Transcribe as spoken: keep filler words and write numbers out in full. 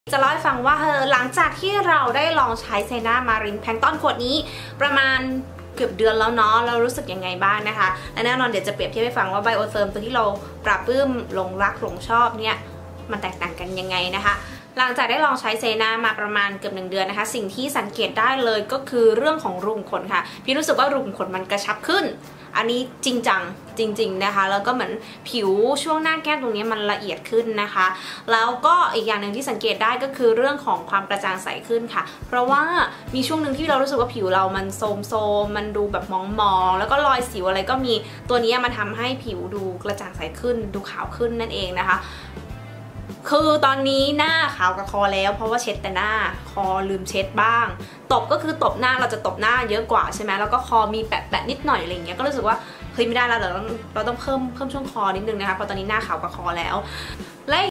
จะเล่าให้ฟังว่าเออหลังจากที่เราได้ลองใช้เซนามารินแพลงก์ต้นขวดนี้ประมาณเกือบเดือนแล้วเนาะเรารู้สึกยังไงบ้างนะคะและแน่นอนเดี๋ยวจะเปรียบเทียบให้ฟังว่าไบโอเทอร์มตัวที่เราปรับปลื้มหลงรักหลงชอบเนี่ยมันแตกต่างกันยังไงนะคะหลังจากได้ลองใช้เซนามาประมาณเกือบหนึ่งเดือนนะคะสิ่งที่สังเกตได้เลยก็คือเรื่องของรูขุมขนค่ะพี่รู้สึกว่ารูขุมขนมันกระชับขึ้นอันนี้จริงจังจริงๆนะคะแล้วก็เหมือนผิวช่วงหน้าแก้มตรงนี้มันละเอียดขึ้นนะคะแล้วก็อีกอย่างหนึ่งที่สังเกตได้ก็คือเรื่องของความกระจ่างใสขึ้นค่ะเพราะว่ามีช่วงหนึ่งที่เรารู้สึกว่าผิวเรามันโทรมๆมันดูแบบมองๆแล้วก็รอยสิวอะไรก็มีตัวนี้มันทำให้ผิวดูกระจ่างใสขึ้นดูขาวขึ้นนั่นเองนะคะคือตอนนี้หน้าขาวกับคอแล้วเพราะว่าเช็ดแต่หน้าคอลืมเช็ดบ้างตบก็คือตบหน้าเราจะตบหน้าเยอะกว่าใช่ไหมแล้วก็คอมีแปะๆนิดหน่อยอะไรเงี้ยก็รู้สึกว่าเฮ้ยไม่ได้แล้วเราต้องเราต้องเพิ่มเพิ่มช่วงคอนิดนึงนะคะเพราะตอนนี้หน้าขาวกับคอแล้วและ